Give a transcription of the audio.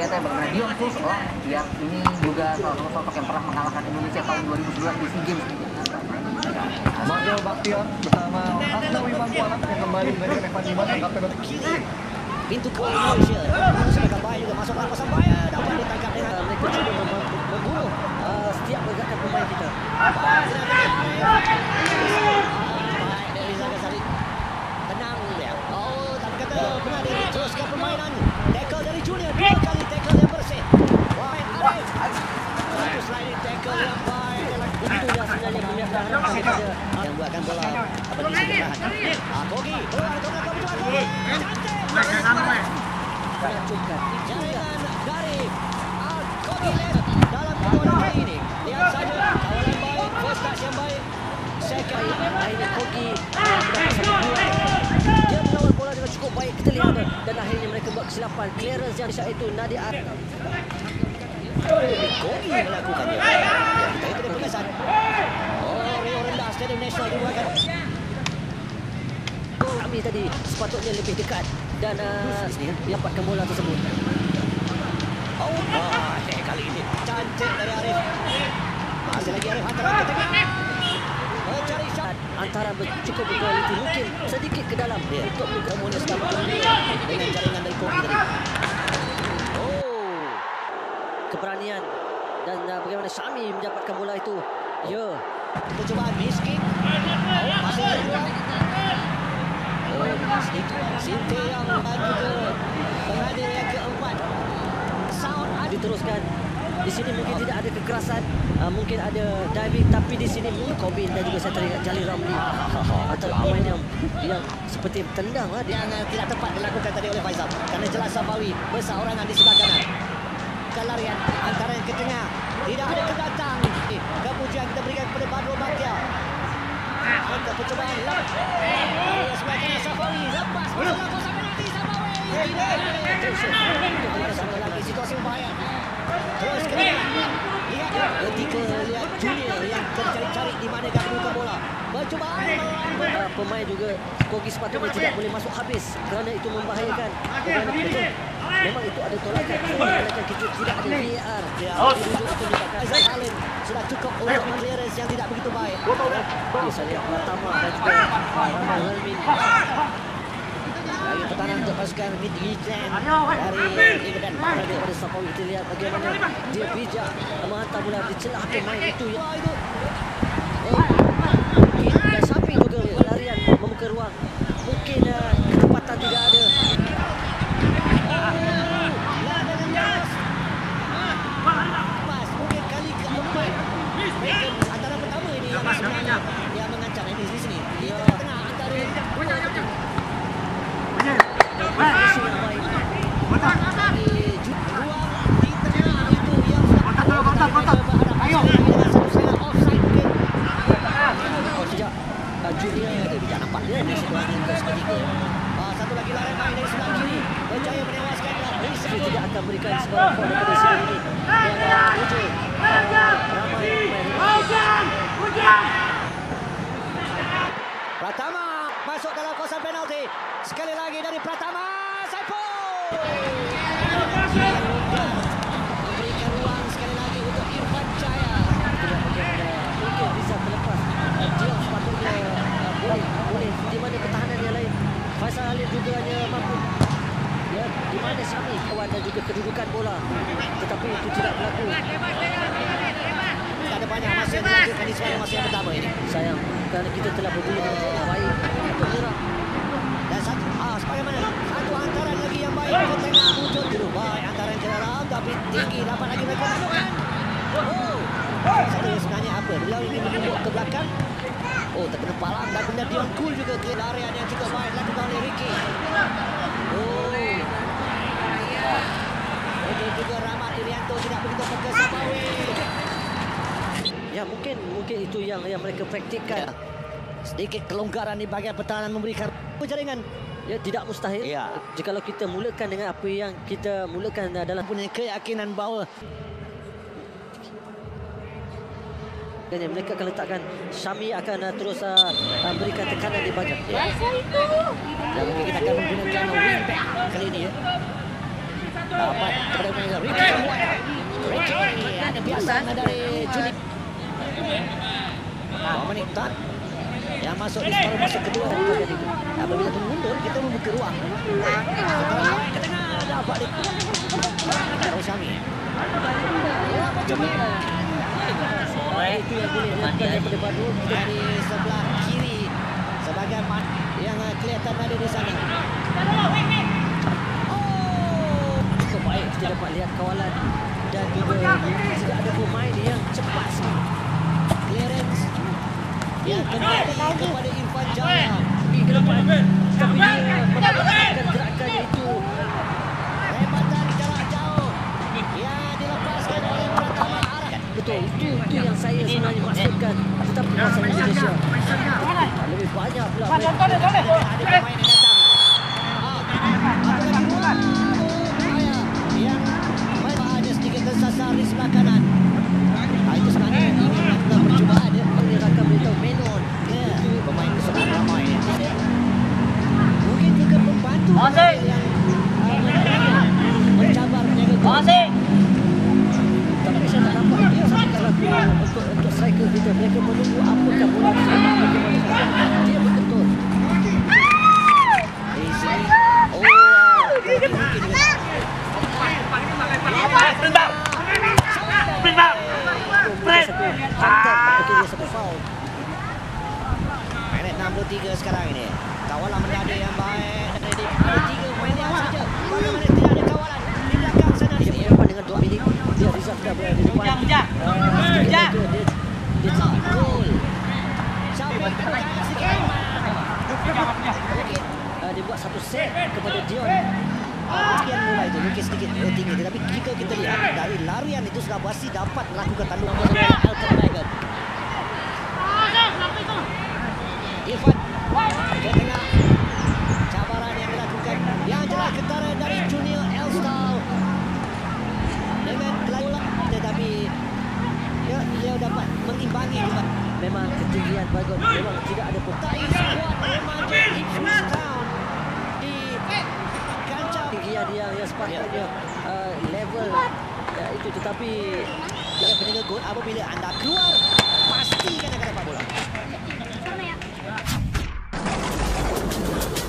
ternyata bagaimana Dion Kusuma yang ini juga salah satu sosok yang pernah mengalahkan Indonesia tahun 2011 di SEA Games. Mario Baktiar bersama Asnawi Mangkualam yang kembali dari Evan Dimas kapten dari kiri. Pintu keluar Malaysia. Sedangkan Bayer juga masuk ke kawasan Bayer. Dapat ditangkap dengan mereka cuba membunuh setiap pergerakan pemain kita. Baik dari Riza Ghazali. Tenang dia. Oh, tapi kata benar dia teruskan permainan. Tackle dari Junior. Dua kali tackle yang bersih. Baik, Arif. Satu sliding tackle yang baik. Itu dah sebenarnya punya harapan kepada yang buatkan bola berisi keberahan. Kogi. Keluar tengah kebijakan Kogi. Menacungkan jaringan dari Kogi dalam pertandingan kali ini. Lihat saja kawalan baik, first touch yang baik. Second, akhirnya Kogi mendapat satu buah. Dia mengawal bola dengan cukup baik, kita lihat dan akhirnya mereka buat kesilapan. Clearance yang saat itu Nadia Arif. Kogi melakukannya. Kita itu dia pengesan. Oh, Rio rendah Stadium Nasional dibuatkan. Kami tadi sepatutnya lebih dekat dan dapatkan bola tersebut. Oh, kali ini cantik dari Arif. Masih lagi Arif hantar ke tengah. Mencari shot. Antara cukup berkualiti, mungkin sedikit ke dalam untuk kemudian sedang dengan jaringan dari Kogi tadi. Oh, keberanian dan bagaimana Syami mendapatkan bola itu. Ya, percubaan miss kick. Oh, masih lagi. Sinti yang juga penghadir yang keempat. Sound diteruskan. Di sini mungkin tidak ada kekerasan, mungkin ada diving, tapi di sini Kobin dan juga saya teringat Jalil Ramli antara pemain yang seperti tendang yang tidak tepat dilakukan tadi oleh Faizal kerana jelas Safawi berseorangan di sebelah kanan. Kelarian antara yang ke tengah, tidak ada kedatang. Kepujian kita berikan kepada Badrul Baktiar. Untuk percubaan sebelah kanan Safawi lepas bola kosa penalti Safawi. Tidak sama lagi situasi berbahaya. Terus lihat ketika lihat Junior yang tercari-cari di mana dia buka bola. Percubaan pemain juga Kogi sepatutnya tidak boleh masuk habis kerana itu membahayakan. Memang itu ada tolakan kita tidak ada VAR. Aizat Halim sudah cukup untuk clearance yang tidak begitu baik. Saya lihat Pratama dan juga Rahman Helmin. Lagi pertahanan untuk pasukan mid Gijlan dari Ibadan daripada Safawi. Kita lihat bagaimana dia bijak menghantar bola di celah pemain itu. Dan samping juga pelarian membuka ruang. Mungkin kecepatan tidak ada. Mungkin kali keempat. Antara pertama ini yang sebenarnya dia mengancam ini di sini. Dia tengah antara satu lagi lari main dari sebelah kiri, berjaya menewaskan Rizky. Tidak akan berikan sebarang foul daripada sini ini. Pratama masuk dalam kawasan penalti. Sekali lagi dari Pratama, Saiful memberikan ruang sekali lagi untuk Irfan Jaya. Mungkin bisa terlepas. Dia sepatutnya boleh di mana pertahanan yang lain. Faisal Halim juga hanya mampu ya, di mana Syami kawan dan juga kedudukan bola, tetapi itu tidak berlaku. Tak ada banyak masa yang dilanjutkan di sepanjang masa yang pertama ini. Sayang, kerana kita telah berbulu dengan baik untuk menyerang. Dan sebagaimana satu antaran lagi yang baik ke tengah muncul dulu. Baik antaran ke dalam tapi tinggi dapat lagi mereka lakukan. Oh, satu yang sebenarnya apa? Beliau ingin menunduk ke belakang. Oh, terkena palang dan kemudian Dion Kul juga ke larian yang juga baik dilakukan oleh Ricky. Oh, dan juga Rahmat Irianto tidak begitu fokus Safawi. Ya, mungkin itu yang mereka praktikkan. Ya. Sedikit kelonggaran di bahagian pertahanan memberikan jaringan. Ya, tidak mustahil. Ya. Jikalau kita mulakan dengan apa yang kita mulakan dalam punya keyakinan bahawa mereka akan letakkan Syami akan terus berikan tekanan di bahagian. Ya. Dan mungkin kita akan menggunakan wingback kali ini ya. Dapat kepada pemain Ricky Maguire. Ricky ada biasa dari Juli. Dominic Tan yang masuk di separuh masa kedua. Apabila mundur, kita membuka ruang. Ke tengah dapat Rosami. Itu yang boleh dilakukan daripada Badu dari sebelah kiri sebagai yang kelihatan ada di sana. Cukup baik kita dapat lihat kawalan dan juga tidak ada pemain yang cepat sikit. Clearance yang kembali kepada Irfan Jaya di depan, tapi dia melakukan gerakan itu rebatan jarak jauh yang dilepaskan oleh Pratama Arad. Betul, itu yang saya sebenarnya maksudkan, tetapi masalah Indonesia lebih banyak pula ada pemain yang datang. Yang ada sedikit tersasar di sebelah kanan. Itu sebenarnya ingin melakukan percubaan dia mengerahkan beritahu Menon. Pemain keseluruhan ramai mungkin juga pembantu yang mencabar menjaga gol. Tapi saya tak nampak dia sampai lakukan untuk striker kita. Mereka menunggu apakah bola dia berketul. Di sini minit 63 sekarang ini. Kawalan menada yang baik. Ada 3 pemain yang saja. Bagaimana tidak ada kawalan di belakang sana. Dia berdepan dengan 2 bilik. Dia Rizal sudah berada di depan. Dia tak gol. Siapa dia buat satu set kepada Dion. Bahagian bola itu mungkin sedikit tinggi, tetapi jika kita lihat dari larian itu sudah pasti dapat melakukan tanduk Elton Megan. Irfan ke tengah, cabaran yang dilakukan yang jelas ketara dari Junior Elstal dengan kelajuan, tetapi dia dapat mengimbangi juga. Memang ketinggian bagus, memang tidak ada pemain sekuat remaja Ipswich Town di kancah tinggian yang sepatutnya level itu, tetapi dengan penjaga gol apabila anda keluar pastikan akan dapat bola.